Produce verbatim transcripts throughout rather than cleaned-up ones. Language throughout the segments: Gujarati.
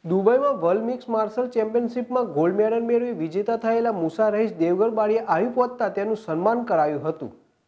દુબઈમાં વર્લ્ડ મિક્સ માર્શલ ચેમ્પિયનશિપમાં ગોલ્ડ મેડલ મેળવી વિજેતા થયેલા મુસા રહીસ દેવગઢ બારીએ આવી પહોંચતા તેનું સન્માન કરાયું હતું।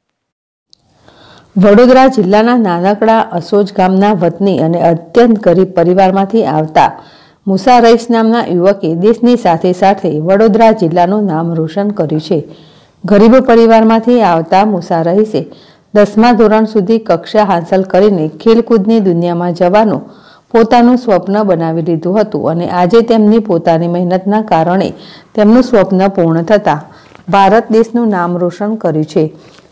વડોદરા જિલ્લાના નાનકડા અસોજ ગામના વતની અને અત્યંત ગરીબ પરિવારમાંથી આવતા મુસા રહીસ નામના યુવકે દેશની સાથે સાથે વડોદરા જિલ્લાનું નામ રોશન કર્યું છે। ગરીબ પરિવારમાંથી આવતા મુસા રહીસે દસમા ધોરણ સુધી કક્ષા હાંસલ કરીને ખેલકૂદની દુનિયામાં જવાનું પોતાનું સ્વપ્ન બનાવી લીધું હતું અને આજે તેમની પોતાની મહેનતના કારણે તેમનું સ્વપ્ન પૂર્ણ થતાં ભારત દેશનું નામ રોશન કર્યું છે।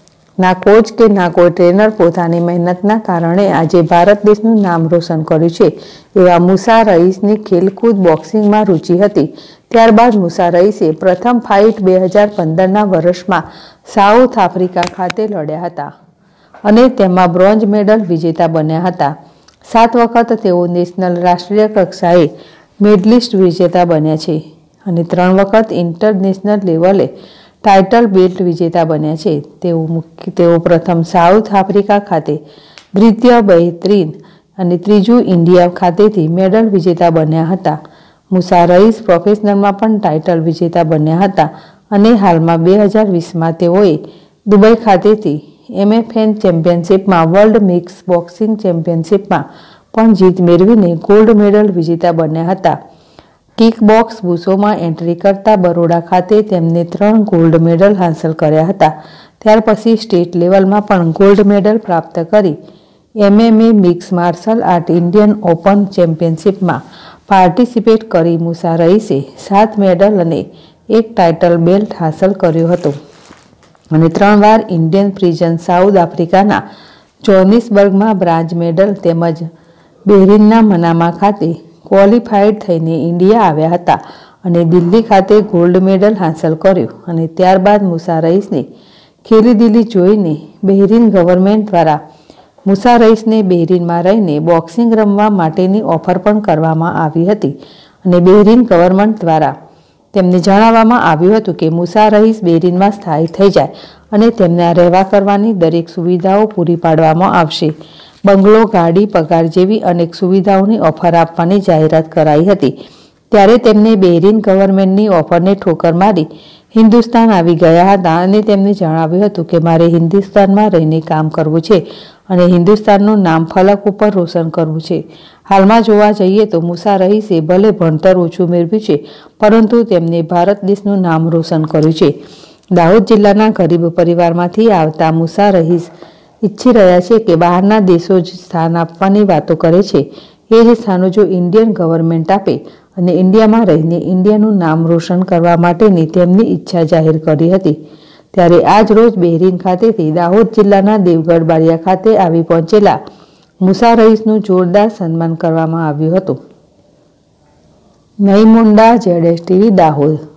ના કોચ કે ના કોઈ ટ્રેનર, પોતાની મહેનતના કારણે આજે ભારત દેશનું નામ રોશન કર્યું છે। એવા મુસા રહીસની ખેલકૂદ બોક્સિંગમાં રુચિ હતી। ત્યારબાદ મુસા રહીસે પ્રથમ ફાઇટ બે હજાર પંદરના વર્ષમાં સાઉથ આફ્રિકા ખાતે લડ્યા હતા અને તેમાં બ્રોન્ઝ મેડલ વિજેતા બન્યા હતા। સાત વખત તેઓ નેશનલ રાષ્ટ્રીય કક્ષાએ મેડલિસ્ટ વિજેતા બન્યા છે અને ત્રણ વખત ઇન્ટરનેશનલ લેવલે ટાઇટલ બેલ્ટ વિજેતા બન્યા છે। તેઓ મુખ્ય તેઓ પ્રથમ સાઉથ આફ્રિકા ખાતે, દ્વિતીય બહેરીન અને ત્રીજું ઇન્ડિયા ખાતેથી મેડલ વિજેતા બન્યા હતા। મુસા રહીસ પ્રોફેશનલમાં પણ ટાઇટલ વિજેતા બન્યા હતા અને હાલમાં બે હજાર વીસમાં તેઓએ દુબઈ ખાતેથી એમએફએન ચેમ્પિયનશિપમાં વર્લ્ડ મિક્સ બોક્સિંગ ચેમ્પિયનશિપમાં પણ જીત મેળવીને ગોલ્ડ મેડલ વિજેતા બન્યા હતા। કિક બોક્સ બુશોમાં એન્ટ્રી કરતા બરોડા ખાતે તેમને ત્રણ ગોલ્ડ મેડલ હાંસલ કર્યા હતા। ત્યાર પછી સ્ટેટ લેવલમાં પણ ગોલ્ડ મેડલ પ્રાપ્ત કરી MMA mix martial art Indian open ચેમ્પિયનશિપમાં પાર્ટિસિપેટ કરી મુસા રહીસે સાત મેડલ અને એક ટાઇટલ બેલ્ટ હાંસલ કર્યો હતો અને ત્રણ વાર ઇન્ડિયન પ્રિઝન સાઉથ આફ્રિકાના જોહાનિસબર્ગમાં બ્રોન્ઝ મેડલ તેમજ બહેરીનના મનામા ખાતે ક્વોલિફાઈડ થઈને ઇન્ડિયા આવ્યા હતા અને દિલ્હી ખાતે ગોલ્ડ મેડલ હાંસલ કર્યો અને ત્યારબાદ મુસા રહીસની ખેલીદિલી જોઈને બહેરીન ગવર્મેન્ટ દ્વારા મુસા રહીસને બહેરીનમાં રહીને બોક્સિંગ રમવા માટેની ઓફર પણ કરવામાં આવી હતી અને બહેરીન ગવર્મેન્ટ દ્વારા તેમને જણાવવામાં આવ્યું હતું કે મુસા રહીસ બહેરીનમાં સ્થાયી થઈ જાય અને તેમને રહેવા કરવાની દરેક સુવિધાઓ પૂરી પાડવામાં આવશે। બંગલો, ગાડી, પગાર જેવી અનેક સુવિધાઓની ઓફર આપવાની જાહેરાત કરાઈ હતી। ત્યારે તેમને બહેરીન ગવર્મેન્ટની ઓફરને ઠોકર મારી હિન્દુસ્તાન આવી ગયા હતા અને તેમને જણાવ્યું હતું કે મારે હિન્દુસ્તાનમાં રહીને કામ કરવું છે અને હિન્દુસ્તાનનું નામ ફલક ઉપર રોશન કરવું છે। હાલમાં જોવા જઈએ તો મુસા રહીસે ભલે ભણતર ઓછું મેળવ્યું છે પરંતુ તેમને ભારત દેશનું નામ રોશન કર્યું છે। દાહોદ જિલ્લાના ગરીબ પરિવારમાંથી આવતા મુસા રહીસ ઈચ્છી રહ્યા છે કે બહારના દેશો જ સ્થાન આપવાની વાતો કરે છે એ જ સ્થાનો જો ઇન્ડિયન ગવર્મેન્ટ આપે અને ઇન્ડિયામાં રહીને ઇન્ડિયાનું નામ રોશન કરવા માટેની તેમની ઈચ્છા જાહેર કરી હતી। ત્યારે આજ રોજ બહેરીન ખાતેથી દાહોદ જિલ્લાના દેવગઢ બારિયા ખાતે આવી પહોંચેલા મુસા રહીસનું જોરદાર સન્માન કરવામાં આવ્યું હતું। Naimunda, ZS TV, Dahod.